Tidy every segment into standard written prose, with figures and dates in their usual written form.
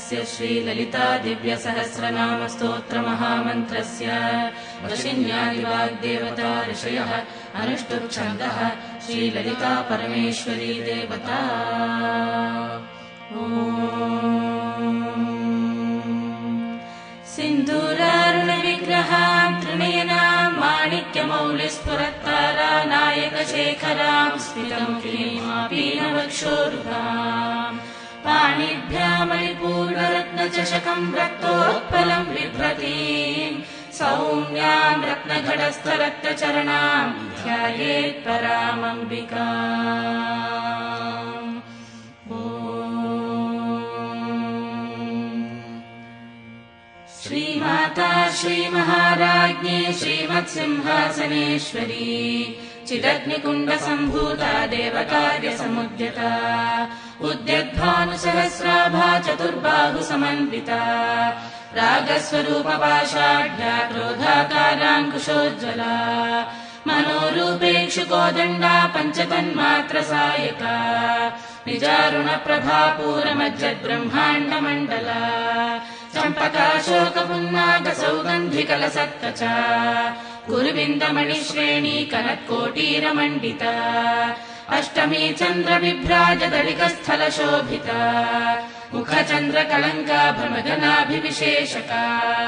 तस्य श्रीललिता दिव्यसहस्रनाम स्तोत्रमहामन्त्रस्य वशिन्यादिवाग्देवता ऋषयः अनुष्टुप्छन्दः श्रीललिता परमेश्वरी देवता। सिन्दूरारुणविग्रहां त्रिनयनां माणिक्यमौलिस्फुरत्तारा नायकशेखरां स्मितमुखीमापीनवक्षोरुहाम् पाणिभ्यामलिपूर्णरत्नचषकं रक्तोत्पलं बिभ्रतीं सौम्यां रत्नघटस्थरक्तचरणां ध्यायेत् परामम्बिकाम्। श्रीमाता श्रीमहाराज्ञी श्रीमत्सिंहासनेश्वरी चिदग्निकुण्डसम्भूता देवकार्यसमुद्यता उद्यद्भानुसहस्राभा चतुर्बाहुसमन्विता रागस्वरूपपाषाढ्या क्रोधाकाराङ्कुशोज्ज्वला मनोरूपेक्षुकोदण्डा पञ्चतन्मात्रसायका निजारुणप्रभापूरमज्जद्ब्रह्माण्डमण्डला चम्पकाशोकपुन्नागसौगन्धिकलसत्कचा गुरुविन्दमणिश्रेणी कनत्कोटीरमण्डिता अष्टमी चन्द्रविभ्राजदलिकस्थलशोभिता मुखचन्द्रकलङ्का भ्रमगनाभिविशेषका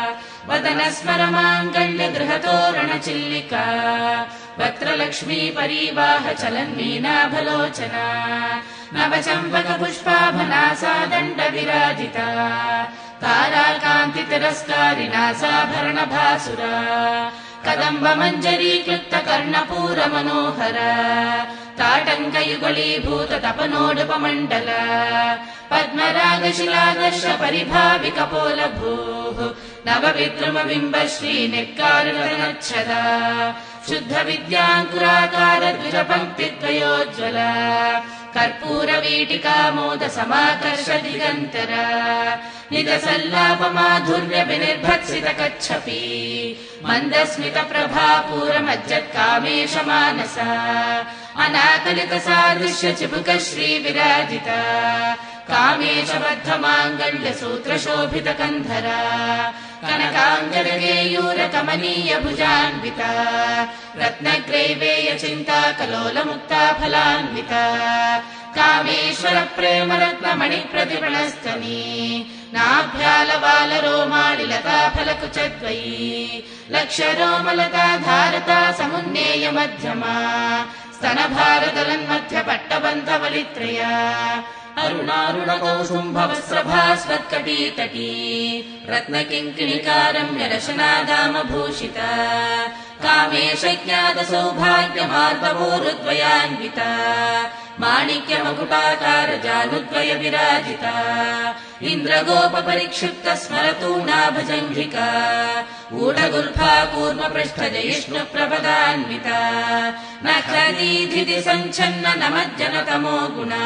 वदनस्मरमाङ्गल्यगृहतोरणचिल्लिका वक्त्रलक्ष्मी परीवाह चलन्मीनाभलोचना नवचम्पकपुष्पाभनासा दण्डविराजिता ताराकान्तितिरस्कारिणासाभरणभासुरा कदम्बमञ्जरीक्लुप्तकर्णपूरमनोहरा ताटङ्कयुगलीभूततपनोडुपमण्डल पद्मरागशिलादर्श परिभाविकपोलभूः नवविद्रुमबिम्बश्रीनिर्कारुणच्छदा शुद्धविद्याङ्कुराकारद्विजपङ्क्तिद्वयोज्ज्वला कर्पूरवीटिकामोदसमाकर्ष दिगन्तरा निजसल्लापमाधुर्यविनिर्भत्सितकच्छपी मन्दस्मितप्रभापूरमज्जत्कामेशमानसा अनाकलितसादृश्यचिबुकश्रीविराजिता कामेशबद्धमाङ्गल्यसूत्रशोभितकन्धरा कनकाङ्गलगेयूरकमनीयभुजान्विता रत्नग्रैवेयचिन्ताकलोलमुक्ता फलान्विता कामेश्वरप्रेमरत्नमणिप्रतिपणस्तनी नाभ्यालबालरोमालिलताफलकुचद्वयी लक्ष्यरोमलता धारता समुन्नेयमध्यमा स्तनभारदलन्मध्यपट्टबन्धवलित्रया अरुणारुणकौसुम्भवस्रभास्वत्कटीतटी रत्नकिङ्किणिकारम्यरशनादामभूषिता कामेशज्ञातसौभाग्यमार्दवोरुद्वयान्विता माणिक्यमकुटाकारजानुद्वयविराजिता इन्द्रगोपपरिक्षिप्तस्मरतूणाभजङ्घिका ऊढगुल्फा कूर्मपृष्ठजयिष्णुप्रपदान्विता नखदीधिति सञ्छन्न नमज्जनतमो गुणा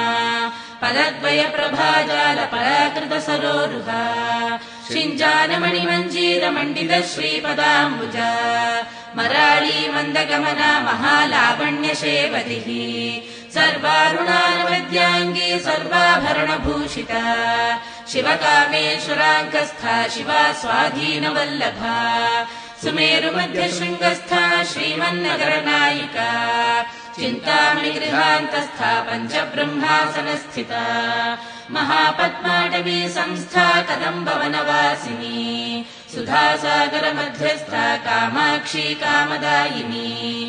पदद्वयप्रभाजालपराकृतसरोरुहा शिञ्जानमणिमञ्जीरमण्डित श्रीपदाम्बुजा मराळी मन्दगमना महालावण्यशेवतिः सर्वारुणानवद्याङ्गी सर्वाभरणभूषिता शिवकामेश्वराङ्कस्था शिवा स्वाधीनवल्लभा सुमेरुमध्यशृङ्गस्था श्रीमन्नगरनायिका चिन्तामणिगृहान्तस्था पञ्चब्रह्मासनस्थिता महापद्माटवी संस्था कदम्बवनवासिनी सुधासागरमध्यस्था कामाक्षी कामदायिनी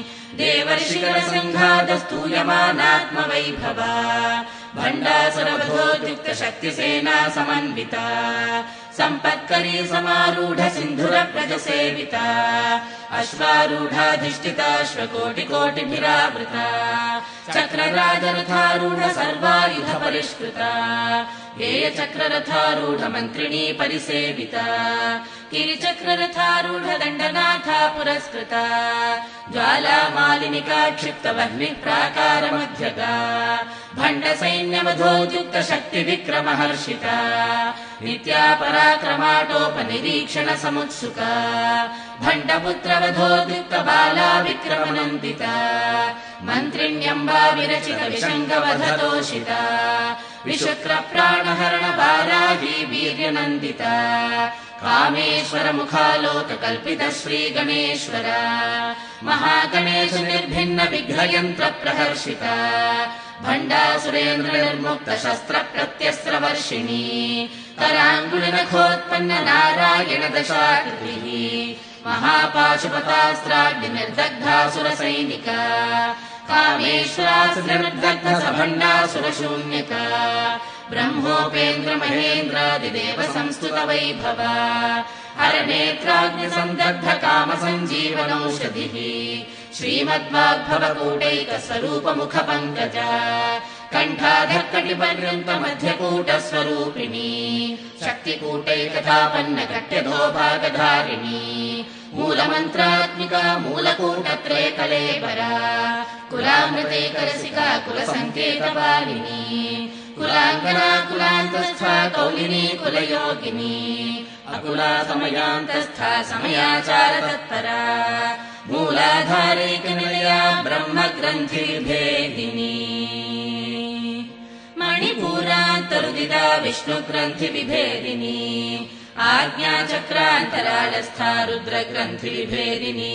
देवर्षिगणसङ्घातस्तूयमानात्मवैभवा भण्डासुरवधोद्युक्तशक्तिसेना समन्विता सम्पत्करी समारूढ सिन्धुरव्रजसेविता अश्वारूढाधिष्ठिताश्वकोटिकोटिभिरावृता चक्रराजरथारूढ सर्वायुधपरिष्कृता गेयचक्ररथारूढमन्त्रिणी परिसेविता गिरिचक्ररथारूढ दण्डनाथा पुरस्कृता ज्वालामालिनिका क्षिप्तवह्निः प्राकारमध्यगा भण्डसैन्यवधोद्युक्तशक्तिविक्रमहर्षिता नित्या पराक्रमाटोपनिरीक्षणसमुत्सुका भण्डपुत्रवधोद्युक्तबाला विक्रमनन्दिता मन्त्रिण्यम्बा विरचित विशङ्गवधतोषिता विशुक्र प्राणहरण वाराही वीर्यनन्दिता कामेश्वर मुखालोक कल्पित श्री गणेश्वर महागणेश निर्भिन्न विघ्नयन्त्र प्रहर्षिता भण्डासुरेन्द्र निर्मुक्त शस्त्र प्रत्यस्त्र वर्षिणी कराङ्गुलि नखोत्पन्न नारायण दशाकृतिः महापाशुपतास्त्राग्नि निर्दग्धासुर सैनिका कामेश्वरासुर निर्दग्ध सभण्डासुर शून्यका ब्रह्मोपेन्द्र महेन्द्रादिदेव संस्तुत वैभव हरनेत्राग्नि सन्दग्ध काम सञ्जीवनौषधिः श्रीमद्वाग्भवकूटैक स्वरूप मुख पङ्कज कण्ठाधक्कटिपर्यन्त मध्यकूट स्वरूपिणी शक्तिकूटैकथापन्न कट्यधोभागधारिणी मूलमन्त्रात्मिका मूलकूटत्रय कलेबरा कुलामृतैकरसिका कुलसङ्केतपालिनी कुलाङ्गना कुलान्तस्था कौलिनी कुलयोगिनी अकुला समयान्तस्था समयाचार तत्परा मूलाधारैकनिलया ब्रह्मग्रन्थिविभेदिनी मणिपूरान्तरुदिता विष्णुग्रन्थिविभेदिनी आज्ञाचक्रान्तरालस्था रुद्रग्रन्थिविभेदिनी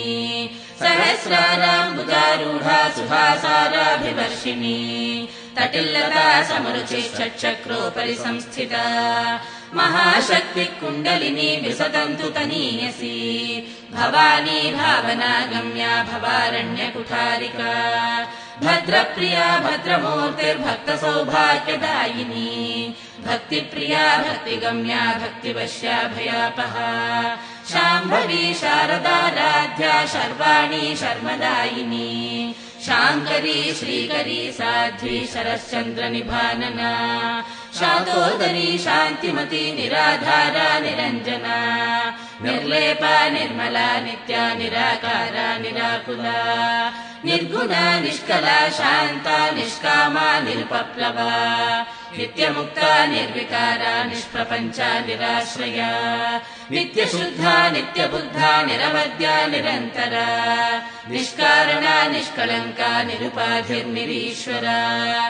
सहस्राराम्बुजारूढा सुहासाराभिवर्षिणी तटिल्लता समरुचिश्चक्रोपरि संस्थिता महाशक्तिः कुण्डलिनी विसतन्तु तनीयसी भवानी भावना गम्या भवारण्यकुठारिका भद्रप्रिया भद्रमूर्तिर्भक्त सौभाग्यदायिनी भक्तिप्रिया भक्तिगम्या भक्तिवश्या भयापहा शाम्भवी शारदाराध्या शर्वाणी शर्मदायिनी शाङ्करी श्रीकरी साध्वी शरश्चन्द्र निभानना शातोदरी शान्तिमती निराधारा निरञ्जना निर्लेपा निर्मला नित्या निराकारा निराकुला निर्गुणा निष्कला शान्ता निष्कामा निरुपप्लवा नित्यमुक्ता निर्विकारा निष्प्रपञ्चा निराश्रया नित्यशुद्धा नित्यबुद्धा निरवद्या निरन्तरा निष्कारणा निष्कलङ्का निरुपाधिर्निरीश्वरा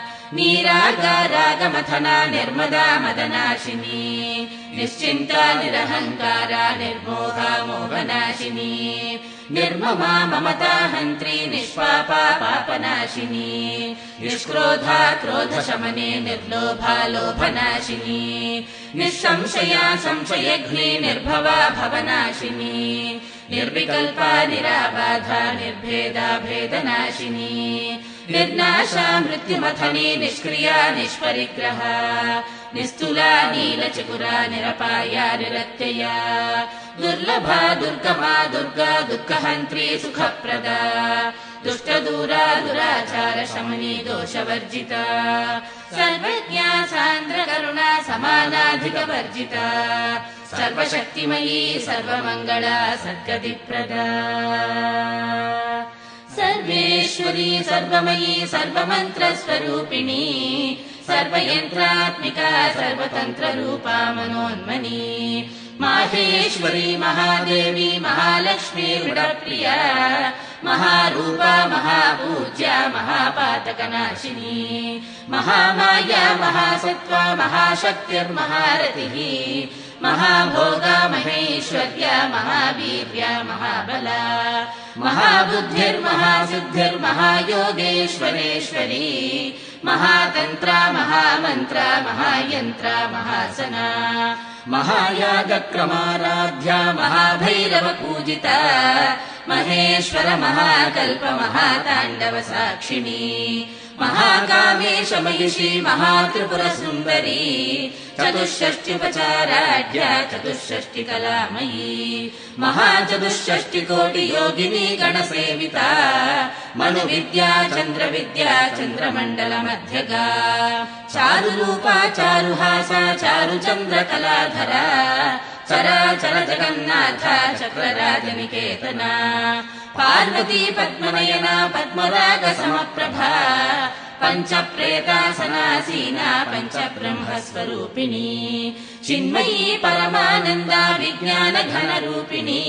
नीरागारागमथना निर्मदा मदनाशिनी निश्चिन्ता निरहङ्कारा निर्मोहा मोहनाशिनी निर्ममा ममता हन्त्री निष्पापा पापनाशिनी निष्क्रोधा क्रोधशमने निर्लोभा लोभनाशिनी निःसंशया संशयघ्नी निर्भवा भवनाशिनी निर्विकल्पा निराबाधा निर्भेदा भेदनाशिनी निर्नाशा मृत्युमथनी निष्क्रिया निष्परिग्रहा निस्तुला नीलचकुरा निरपाया निरत्यया दुर्लभा दुर्गमा दुर्गा दुःखहन्त्री सुखप्रदा दुष्टदूरा दुराचार शमनी दोषवर्जिता सर्वज्ञा सान्द्रकरुणा समानाधिकवर्जिता सर्वशक्तिमयी सर्वमङ्गला सद्गतिप्रदा सर्वेश्वरी सर्वमयी सर्वमन्त्रस्वरूपिणी सर्वयन्त्रात्मिका सर्वतन्त्ररूपा मनोन्मनी माहेश्वरी महादेवी महालक्ष्मी मृडप्रिया महारूपा महापूज्या महापातकनाशिनी महामाया महासत्त्वा महाशक्तिर्महारतिः महाभोगा महेश्वर्या महावीर्या महाबला महाबुद्धिर्महासिद्धिर्महायोगेश्वरेश्वरी महातन्त्रा महामन्त्रा महायन्त्रा महासना महायागक्रमाराध्या महाभैरवपूजिता महेश्वर महाकल्प महाताण्डव साक्षिणी महाकामेशमयिषी महात्रिपुरसुन्दरी चतुष्षष्ट्युपचाराढ्या चतुष्षष्टिकलामयी महाचतुष्षष्टिकोटियोगिनी गणसेविता मनुविद्या चन्द्रविद्या चन्द्रमण्डलमध्यगा चारुरूपा चारुहासा चारुचन्द्रकलाधरा चराचर जगन्नाथ चक्रराजनिकेतना पार्वती पद्मनयना पद्मराग समप्रभा पञ्च प्रेतासनासीना पञ्च ब्रह्मस्वरूपिणी चिन्मयी परमानन्दा विज्ञान घनरूपिणी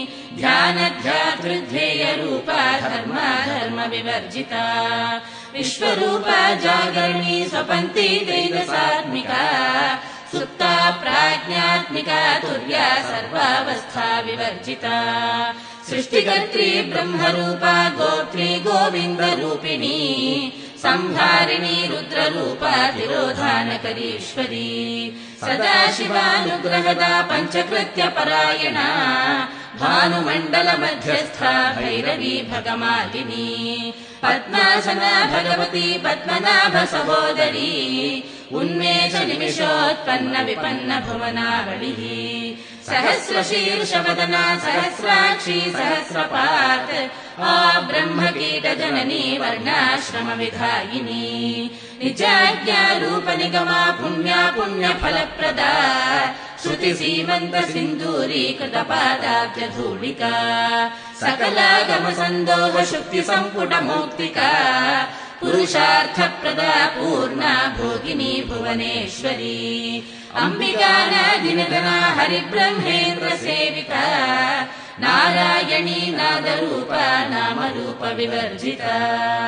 ध्यानध्यातृध्येयरूपा धर्म विवर्जिता विश्वरूपा जागरणी स्वपन्ती तेजसात्मिका सुप्ता प्राज्ञात्मिका तुर्या सर्वावस्था विवर्जिता सृष्टिकर्त्री ब्रह्मरूपा गोत्री गोविन्दरूपिणी संहारिणी रुद्ररूपा तिरोधानकरीश्वरी सदाशिवानुग्रहदा पञ्चकृत्यपरायणा भानुमण्डलमध्यस्था भैरवी भगमालिनी पद्मासना भगवती पद्मनाभ सहोदरी उन्मेष निमिषोत्पन्न विपन्न भुवनावलिः सहस्रशीर्षवदना सहस्राक्षी सहस्रपात् ब्रह्मकीटजननी वर्णाश्रम विधायिनी निजाज्ञारूप निगमा पुण्या पुण्यफलप्रदा श्रुति सीमन्त सिन्दूरीकृत पादाब्जधूलिका सकलागम सन्दोह शुक्ति सम्पुट मौक्तिका पुरुषार्थप्रदा पूर्णा भोगिनी भुवनेश्वरी अम्बिकानादिनिधना हरिब्रह्मेन्द्र सेविता नारायणी नादरूपा नामरूप विवर्जिता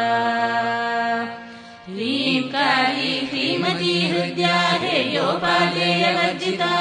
ह्रींकारी ह्रीमती हृद्या हेयोपादेयवर्जिता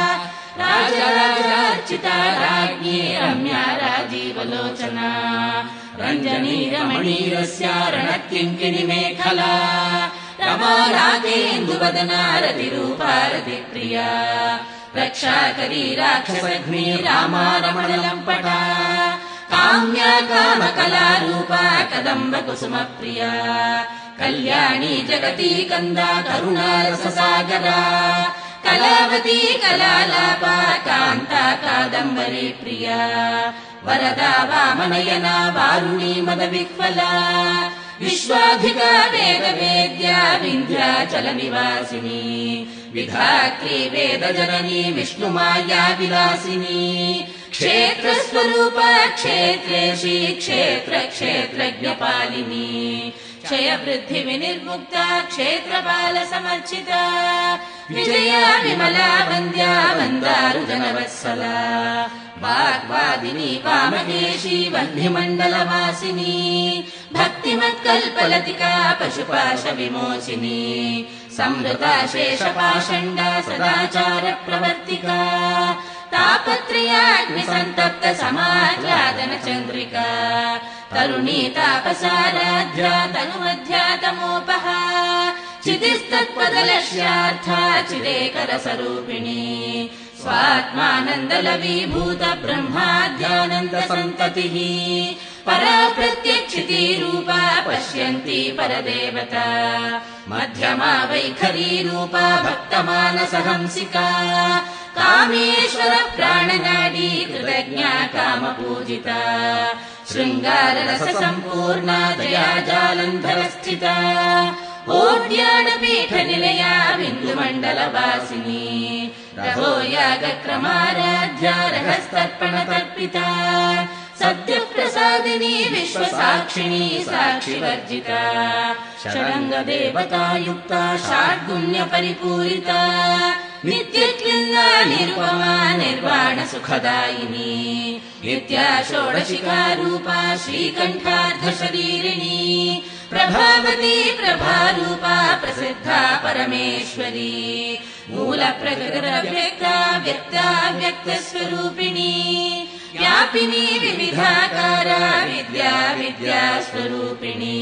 राजराजार्चिता राज्ञी रम्या राजीवलोचना रञ्जनी रमणीरस्या रणकिङ्किणी मेखला रमा रागेन्दुवदना रतिरूपा रतिप्रिया रक्षाकरी राक्षसघ्नी रामा रमणलम्पटा काम्या कामकलारूपा कदम्ब कुसुमप्रिया कल्याणी जगती कन्दा करुणा रससागरा कलावती कलालापा कान्ता कादम्बरी प्रिया वरदा वामनयना वारुणी मदविह्वला विश्वाधिका वेदवेद्या विन्ध्याचलनिवासिनी विधात्री वेदजननी विष्णुमाया विलासिनी क्षेत्रस्वरूपा क्षेत्रेशी क्षेत्रज्ञपालिनी क्षयवृद्धि विनिर्मुक्ता क्षेत्रपाल समर्चिता विजया विमला वन्द्या वन्दारुजनवत्सला वाग्वादिनी वामकेशी वह्निमण्डलवासिनी भक्तिमत्कल्पलतिका पशुपाश विमोचिनी संवृता शेषपाषण्डा सदाचार प्रवर्तिका तापत्रयाग्निसन्तप्त समाह्लादन चन्द्रिका तरुणी तापसाराध्या तनुमध्यातमोपहा चिदिस्तत्पदलक्ष्यार्था चिदेकरसरूपिणी स्वात्मानन्दलवीभूत ब्रह्माध्यानन्द सन्ततिः परा प्रत्यक्षिती रूपा पश्यन्ती परदेवता मध्यमा वैखरी रूपा भक्तमानसहंसिका कामेश्वर प्राणनाडी कृतज्ञा कामपूजिता शृङ्गाररस सम्पूर्णा दया जालन्धरस्थिता ओड्यानपीठनिलया बिन्दुमण्डलवासिनी रहो यागक्रमाराध्या रहस्तर्पणतर्पिता सद्यः प्रसादिनी विश्वसाक्षिणी साक्षिवर्जिता षडङ्गदेवतायुक्ता षाड्गुण्यपरिपूरिता नित्यक्लिन्ना निरुपमा निर्वाणसुखदायिनी नित्या षोडशिकारूपा श्रीकण्ठार्धशरीरिणी प्रभावती प्रभारूपा प्रसिद्धा परमेश्वरी मूलप्रकृतिरव्यक्ता व्यक्ता व्यक्तस्वरूपिणी व्यापिनी विविधाकारा विद्या विद्यास्वरूपिणी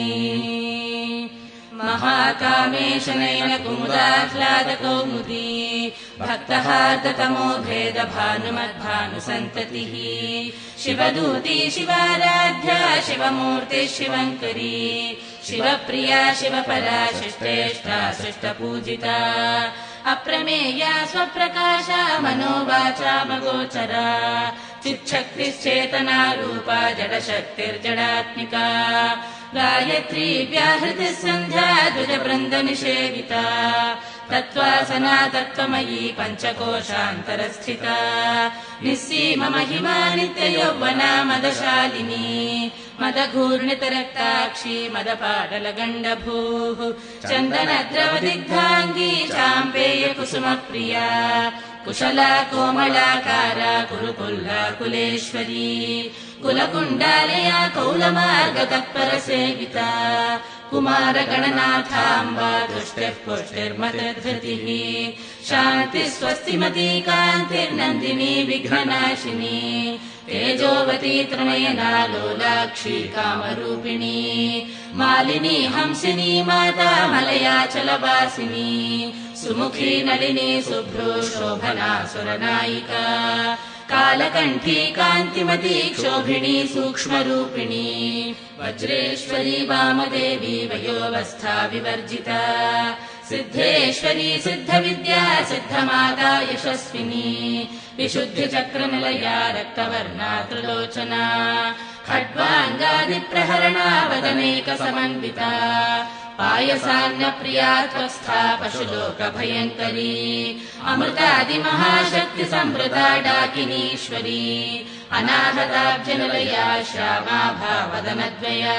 महाकामेशनयन कुमुदाह्लादकौमुदी भक्तहार्दतमो भेद भानुमद्भानुसन्ततिः शिवदूती शिवाराध्या शिवमूर्ति शिवङ्करी शिवप्रिया शिवपरा शिष्टेष्टा सृष्टपूजिता अप्रमेया स्वप्रकाशा मनोवाचामगोचरा चिच्छक्तिश्चेतना रूपा जडशक्तिर्जडात्मिका गायत्री व्याहृतिः सन्ध्या द्विजवृन्दनिषेविता तत्त्वासना तत्त्वमयी पञ्चकोशान्तरस्थिता निस्सीम महिमा नित्ययौवना मदशालिनी मदघूर्णितरक्ताक्षी मदपाटलगण्डभूः चन्दनद्रवदिग्धाङ्गी चाम्पेय कुसुमप्रिया कुशला कोमलाकारा कुरुकुल्ला कुलेश्वरी कुलकुण्डालया कौलमार्गतत्परसेविता कुमारगणनाथाम्बा तुष्टिः पुष्टिर्मतिर्धृतिः शान्तिः स्वस्तिमती कान्तिर्नन्दिनी विघ्ननाशिनी तेजोवती त्रिनयना लोलाक्षी कामरूपिणी मालिनी हंसिनी माता मलयाचलवासिनी सुमुखी नलिनी शुभ्रो शोभना सुरनायिका कालकण्ठी कान्तिमती क्षोभिणी सूक्ष्मरूपिणी वज्रेश्वरी वामदेवी वयोवस्था विवर्जिता सिद्धेश्वरी सिद्धविद्या सिद्धमाता यशस्विनी विशुद्धिचक्रनिलया रक्तवर्णा त्रिलोचना खड्वाङ्गादिप्रहरणा वदनैकसमन्विता पायसान्नप्रिया त्वस्था पशुलोकभयङ्करी अमृतादिमहाशक्तिसंवृता डाकिनीश्वरी अनाहताब्जनिलया श्यामाभा वदनद्वया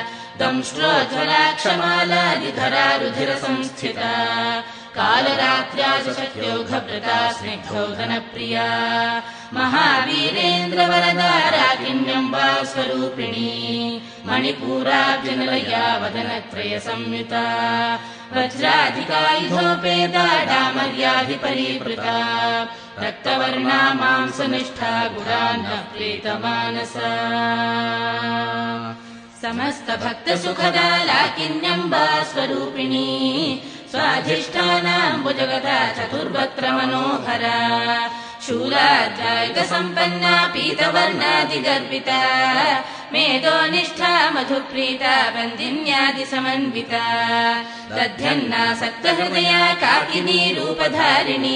दंष्ट्रोज्ज्वलाक्षमालादिधरा रुधिरसंस्थिता कालरात्र्याशक्त्योघभृता स्निग्धौधनप्रिया महावीरेन्द्रवरदा राकिन्यम्बा स्वरूपिणी मणिपूराब्जनिलया वदनत्रयसंयुता वज्राधिकायुधोपेता डामर्याधिपरीवृता रक्तवर्णा मांसनिष्ठा गुणान्न प्रीतमानसा समस्त भक्त सुखदा लाकिन्यम्बा स्वरूपिणी स्वाधिष्ठानाम्बुजगदा चतुर्वक्त्र मनोहरा शूलाद्रायुध सम्पन्ना पीतवर्णादिगर्विता मेधोनिष्ठा मधुप्रीता बन्दिन्यादिसमन्विता दध्यन्नासक्तहृदया काकिनी रूपधारिणी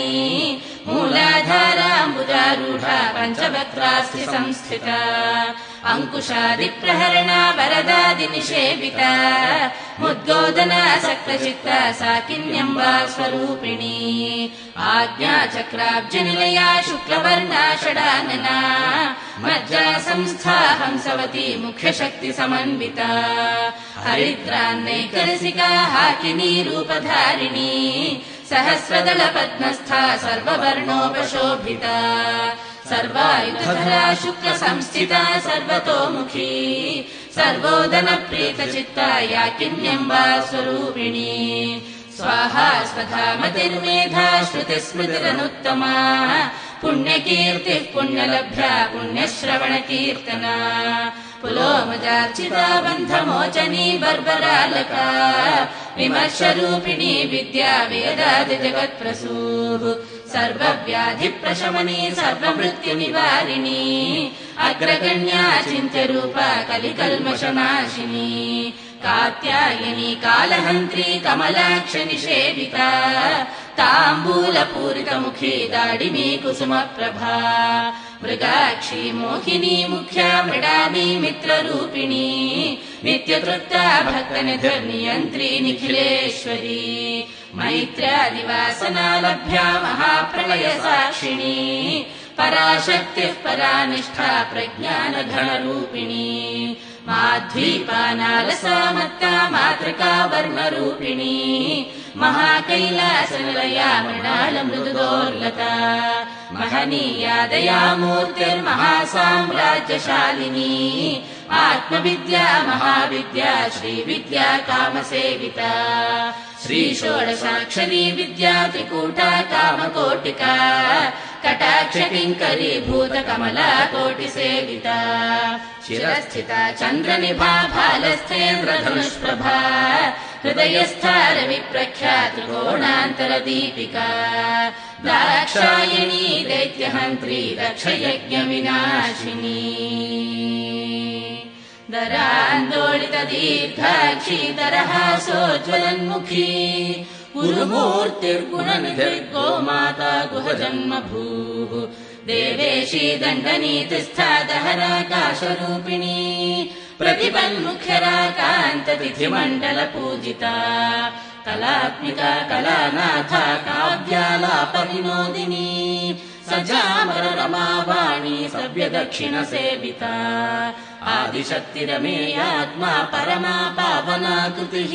मूलाधाराम्बुजारूढा पञ्चवक्त्रास्ति संस्थिता अङ्कुशादिप्रहरणा वरदादिनिषेविता मुद्गोदनासक्तचित्ता साकिन्यम्बा स्वरूपिणी आज्ञाचक्राब्जनिलया शुक्लवर्णा षडानना मज्जा संस्था हंसवती मुख्यशक्तिसमन्विता हरिद्रान्नैकरसिका हाकिनी रूपधारिणी सहस्रदलपद्मस्था सर्ववर्णोपशोभिता सर्वायुधधरा शुक्लसंस्थिता सर्वतोमुखी सर्वोदनप्रीतचित्ता याकिन्यम्बा स्वरूपिणी स्वाहा स्वधा मतिर्मेधा श्रुतिस्मृतिरनुत्तमा पुण्यकीर्तिः पुण्यलभ्या पुण्यश्रवणकीर्तना पुलोमजार्चिता बन्धमोचनी बर्बरालका विमर्शरूपिणी विद्या वेदादिजगत्प्रसूः सर्वव्याधिप्रशमनी सर्वमृत्युनिवारिणी अग्रगण्या चिन्त्यरूपा कलिकल्मषनाशिनी कात्यायनी कालहन्त्री कमलाक्षनिषेविता ताम्बूलपूरितमुखी दाडिमी कुसुमप्रभा मृगाक्षी मोहिनी मुख्या मृडानी मित्ररूपिणी नित्यतृप्ता भक्तनिधर्नियन्त्री निखिलेश्वरी मैत्र्यादिवासना लभ्या महाप्रलयसाक्षिणी पराशक्तिः परानिष्ठा प्रज्ञानघनरूपिणी माध्वीपानालसा मत्ता मातृका वर्णरूपिणी महाकैलासनिलया मृणालमृदुदोर्लता महनीया दयामूर्तिर्महासाम्राज्यशालिनी आत्मविद्या महाविद्या श्रीविद्या कामसेविता श्रीषोडशाक्षरी विद्या त्रिकूटा कामकोटिका कटाक्षकिङ्करी भूतकमला कोटिसेविता शिरस्थिता चन्द्रनिभा भालस्थेन्द्रधनुष्प्रभा हृदयस्था रविप्रख्या त्रिकोणान्तरदीपिका दाक्षायणी दैत्यहन्त्री दक्षयज्ञविनाशिनी दरान्दोलितदीर्घाक्षी दरहासोज्ज्वलन्मुखी गुरुमूर्तिर्गुणनिधिर्गो माता गुहजन्मभूः देवेशी दण्डनीतिस्था दहराकाशरूपिणी प्रतिपन्मुख्यराकान्ततिथिमण्डलपूजिता कलात्मिका कलानाथा काव्यालापविनोदिनी सजामर रमावाणी सव्यदक्षिण सेविता आदिशक्तिरमेयात्मा परमा पावनाकृतिः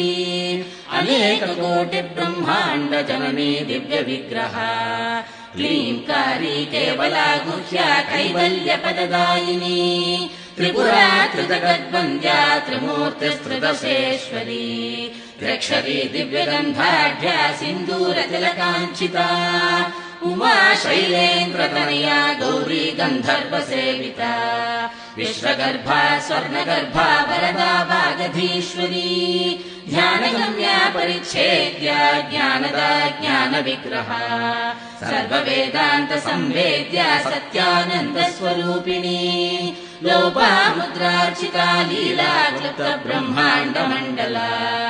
अनेककोटि ब्रह्माण्ड जननी दिव्य विग्रह क्लींकारी केवला गुह्या कैवल्यपददायिनी त्रिपुरा त्रिजगद्वन्द्या त्रिमूर्तिस्त्रिदशेश्वरी त्र्यक्षरी दिव्यगन्धाढ्या सिन्दूरतिलकाञ्चिता उमा शैलेन्द्रतनया गौरी गन्धर्वसेविता विश्वगर्भा स्वर्णगर्भा वरदा वागधीश्वरी ध्यानगम्या परिच्छेद्या ज्ञानदा ज्ञानविग्रहा सर्ववेदान्त संवेद्या सत्यानन्द स्वरूपिणी लोपामुद्रार्चिता लीला क्लुप्त ब्रह्माण्ड मण्डला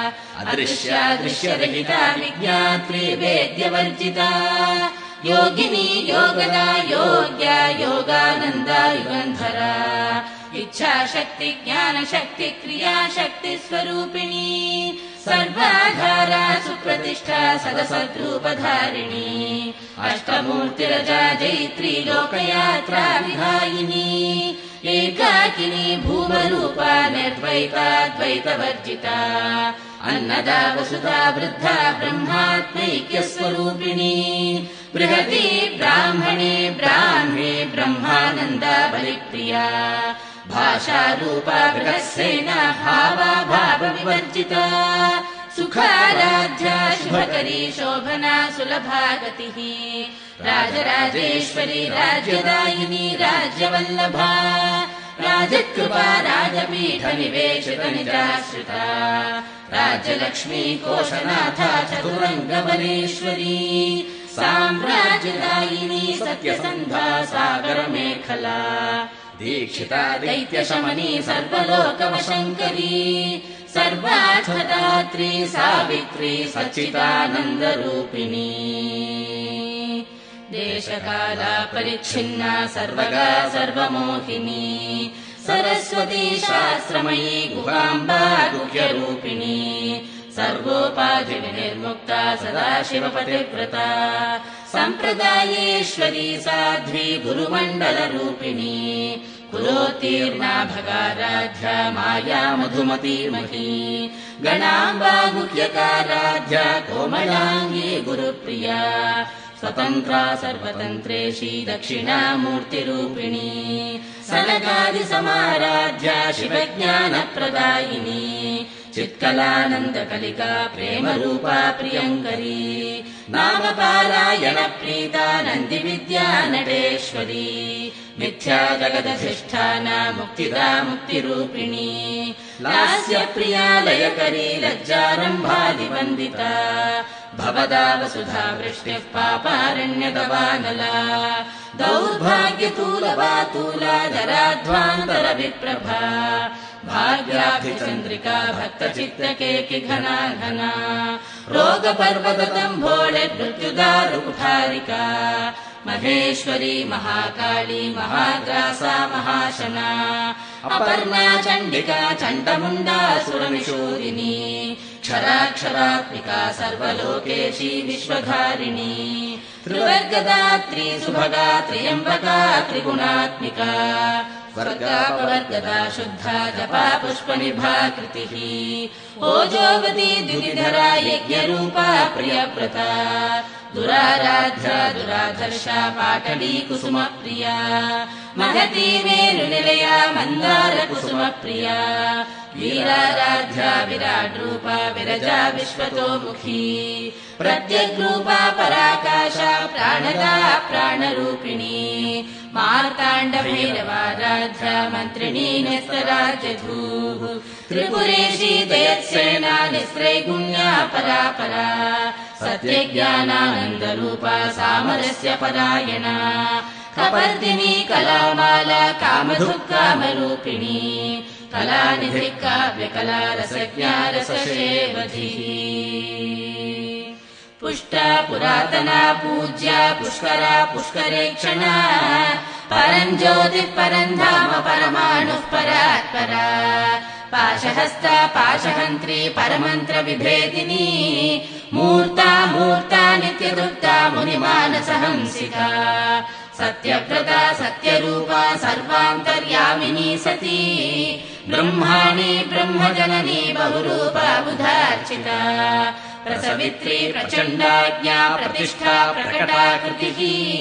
अदृश्यादृश्यरहिता विज्ञात्री वेद्यवर्जिता योगिनी योगदा योग्या योगानन्दा युगन्धरा इच्छाशक्ति ज्ञानशक्ति क्रियाशक्ति स्वरूपिणी सर्वाधारा सुप्रतिष्ठा सदसद्रूपधारिणी अष्टमूर्तिरजा जैत्री लोकयात्रा विधायिनी एकाकिनी भूमरूपा निर्द्वैताद्वैतवर्जिता अन्नदा वसुधा वृद्धा ब्रह्मात्मैक्यस्वरूपिणी बृहती ब्राह्मणे ब्राह्मे ब्रह्मानन्दा बलिप्रिया भाषारूपा बृहस्सेना भावा भावविवर्जिता सुखाराध्या शुभकरी शोभना सुलभा गतिः राजराजेश्वरी राज्यदायिनी राज्यवल्लभा राजकृपा राजपीठ निवेशित निजाश्रिता राज्यलक्ष्मी कोशनाथा चतुरङ्गबलेश्वरी साम्राज्यदायिनी सत्यसन्धा सागरमेखला दीक्षिता दैत्यशमनी सर्वलोकवशङ्करी सर्वार्थदात्री सावित्री सच्चिदानन्दरूपिणी देशकाला परिच्छिन्ना सर्वगा सर्वमोहिनी सरस्वती शास्त्रमयी गुहाम्बा गुह्यरूपिणी सर्वोपाधिविनिर्मुक्ता सदाशिवपतिव्रता सम्प्रदायेश्वरी साध्वी गुरुमण्डलरूपिणी कुलोत्तीर्णा भगाराध्या माया मधुमतीमही गणाम्बा गुह्यकाराध्या कोमलाङ्गी गुरुप्रिया स्वतन्त्रा सर्वतन्त्रेशी दक्षिणामूर्तिरूपिणी सनकादिसमाराध्या शिवज्ञानप्रदायिनी चित्कलानन्दकलिका प्रेमरूपा प्रियङ्करी नामपारायणप्रीता नन्दिविद्या नटेश्वरी मिथ्या जगदधिष्ठाना मुक्तिदा मुक्तिरूपिणी लास्यप्रिया लयकरी लज्जारम्भादिवन्दिता भवदा वसुधा वृष्टिः पापारण्यगवानला दौर्भाग्यतूलवातूला जराध्वान्तरविप्रभा भाग्याभिचन्द्रिका भक्तचित्तकेकि घना घना रोगपर्वतम्भोळे मृत्युदारुकुठारिका महेश्वरी महाकाली महाग्रासा महाशना अपर्णा चण्डिका चण्डमुण्डा सुरनिशूदिनी क्षराक्षरात्मिका सर्वलोकेशी विश्वधारिणी त्रिवर्गदात्री सुभगा त्र्यम्बका त्रिगुणात्मिका वर्गापवर्गदा शुद्धा जपा पुष्पनिभा कृतिः ओजोवती द्युतिधरा यज्ञरूपा प्रियव्रता दुराराध्या दुराधर्षा पाटली कुसुमप्रिया महती मेरुनिलया मन्दार कुसुमप्रिया वीराराध्या विराड्रूपा विरजा विश्वतोमुखी प्रत्यग्रूपा पराकाशा प्राणदा प्राणरूपिणी मार्ताण्डभैरवाराध्या मन्त्रिणी निस्तराज्यधूः त्रिपुरेशी जयत्सेना निस्त्रैगुण्या परापरा सत्यज्ञानानन्दरूपा सामरस्य परायणा कपर्दिनी कलामाला कामधुक्कामरूपिणी कलानिधिः काव्यकला रसज्ञा रससेवधिः पुष्टा पुरातना पूज्या पुष्करा पुष्करेक्षणा परम् ज्योतिः परम् धाम परमाणुः परात्परा पाशहस्ता पाशहन्त्री परमन्त्र विभेदिनी मूर्ता मूर्ता नित्यतृप्ता मुनिमानसहंसिका सत्यव्रता सत्यरूपा सर्वान्तर्यामिनी सती ब्रह्माणि ब्रह्मजननी बहुरूपा बुधार्चिता प्रसवित्री प्रचण्डाज्ञा प्रतिष्ठा प्रकटाकृतिः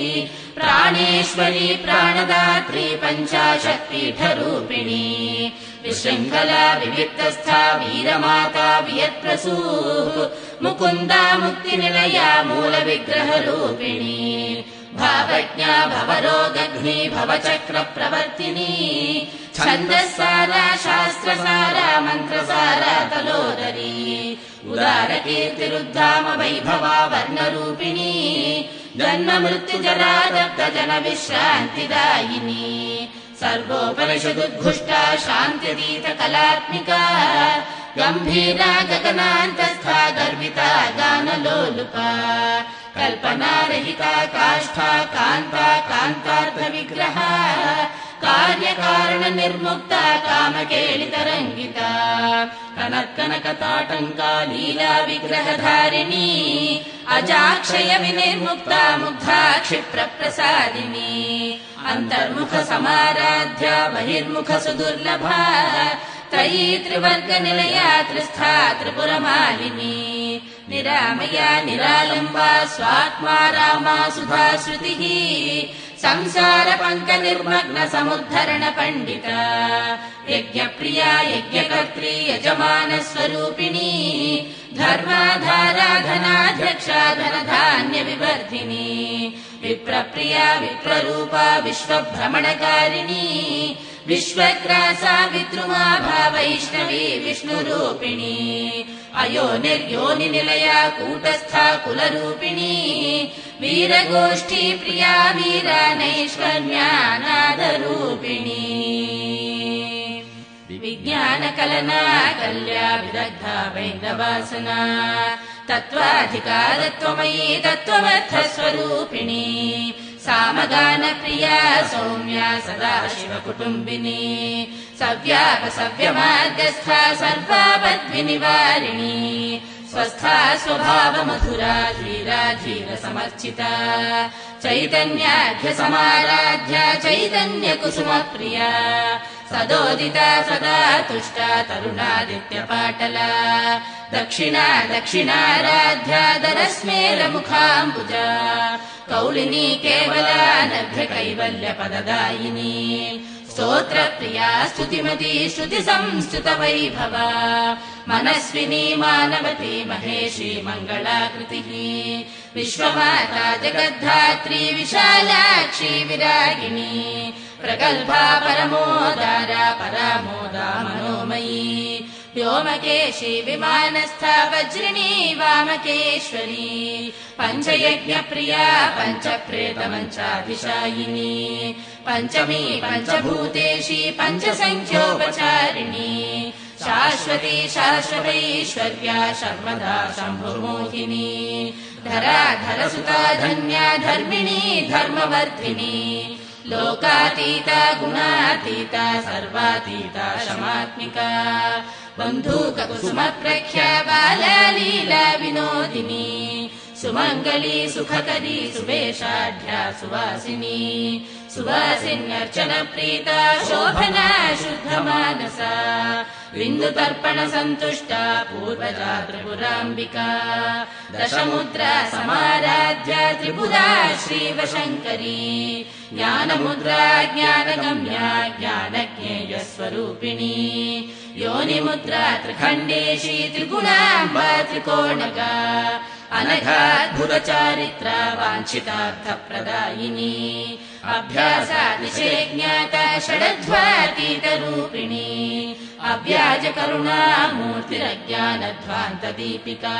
प्राणेश्वरी प्राणदात्री पञ्चाशत्पीठरूपिणी विशृङ्खला विविक्तस्था वीरमाता वियत्प्रसूः मुकुन्दा मुक्तिनिलया मूलविग्रहरूपिणी भावज्ञा भवरोगघ्नी भवचक्रप्रवर्तिनी छन्दस्सारा शास्त्रसारा मन्त्रसारा तलोदरी उदारकीर्तिरुद्धाम वैभवा वर्णरूपिणी जन्म मृत्युजरा दग्धजन विश्रान्तिदायिनी सर्वोपनिषदुद्घुष्टा शान्तिदीत कलात्मिका गम्भीरा गगनान्तस्था गर्विता गानलोलुपा कल्पनारहिता काष्ठा कान्ता कान्तार्थविग्रहा कार्यकारण निर्मुक्ता कामकेलितरङ्गिता कनत्कनकताटङ्का लीला विग्रहधारिणी अजाक्षय विनिर्मुक्ता मुग्धा क्षिप्रप्रसादिनी अन्तर्मुख समाराध्या बहिर्मुख सुदुर्लभा त्रयी त्रिवर्गनिलया त्रिस्था त्रिपुरमालिनी निरामया निरालम्बा स्वात्मा रामा सुधा श्रुतिः संसार पङ्क निर्मग्न समुद्धरण पण्डिता यज्ञप्रिया यज्ञकर्त्री यजमान स्वरूपिणी धर्माधारा धनाध्यक्षा धनधान्य विवर्धिनी विप्रप्रिया विप्ररूपा विश्वभ्रमणकारिणी विश्वग्रासा विद्रुमाभा वैष्णवी विष्णुरूपिणी अयोनिर्योनिनिलया कूटस्था कुलरूपिणी वीरगोष्ठी प्रिया वीरा नैष्कर्म्यानादरूपिणी विज्ञानकलना कल्या विदग्धा वैन्दवासना तत्त्वाधिकारत्वमयी तत्त्वमर्थस्वरूपिणी सामगानप्रिया सौम्या सदा शिवकुटुम्बिनी सव्यापसव्यमार्गस्था सर्वापद्विनिवारिणी स्वस्था स्वभावमधुरा धीरा धीरसमर्चिता चैतन्याढ्य समाराध्या चैतन्यकुसुमप्रिया सदोदिता सदा तुष्टा तरुणादित्यपाटला दक्षिणा दक्षिणाराध्या दरस्मेरमुखाम्बुजा कौलिनी केवला नभ्य कैवल्यपददायिनी स्तोत्रप्रिया स्तुतिमती श्रुतिसंस्तुतवैभवा मनस्विनी मानवती महेशी मङ्गलाकृतिः विश्वमाता जगद्धात्री विशालाक्षी विरागिणी प्रगल्भा परमोदारा परामोदा मनोमयी व्योमकेशी विमानस्था वज्रिणी वामकेश्वरी पञ्चयज्ञप्रिया पञ्चप्रेतमञ्चाधिशायिनी पञ्चमी पञ्चभूतेशी पञ्चसङ्ख्योपचारिणी शाश्वती शाश्वतैश्वर्या सर्वदा शम्भुर्मोहिनी धराधरसुता धन्या धर्मिणी धर्मवर्धिनी लोकातीता गुणातीता सर्वातीता शमात्मिका बन्धूककुसुमप्रख्या बाला लीला विनोदिनी सुमङ्गली सुखकरी सुवेशाढ्या सुवासिनी सुवासिन्यर्चनप्रीता शोभना शुद्धमानसा बिन्दुतर्पण सन्तुष्टा पूर्वजा त्रिपुराम्बिका दशमुद्रा समाराध्या त्रिपुरा श्रीवशङ्करी ज्ञानमुद्रा ज्ञानगम्या ज्ञानज्ञेयस्वरूपिणी योनिमुद्रा त्रिखण्डेशी त्रिगुणाम्बा त्रिकोणगा अनघाद्भुतचारित्रा वाञ्छितार्थप्रदायिनी अभ्यासातिशे ज्ञाता षडध्वातीतरूपिणी अव्याजकरुणा मूर्तिरज्ञानध्वान्तदीपिका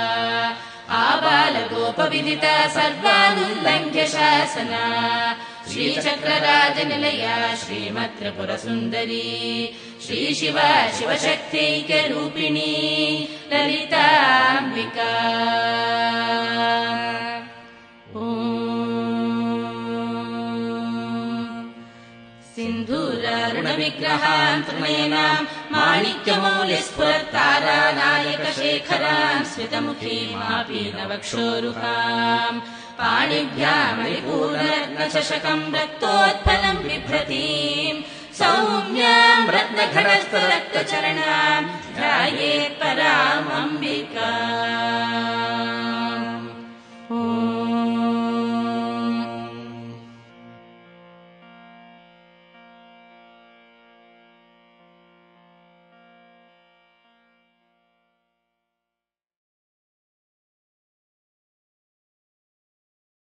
आबालगोपविदिता सर्वानुल्लङ्घ्य शासना श्रीचक्रराजनिलया श्रीमत्त्रिपुरसुन्दरी श्रीशिवा शिवशक्त्यैक्यरूपिणी ललिताम्बिका सिन्धूरारुणविग्रहान् त्रिनयनाम् माणिक्यमौलिस्फुरत्तारानायकशेखराम् स्मितमुखीमापीनवक्षोरुहाम् पाणिभ्यामरिपूर्णरत्नचषकम् रक्तोत्पलम् बिभ्रतीम् सौम्याम् रत्नघटस्थरक्तचरणाम् ध्यायेत् परामम्बिका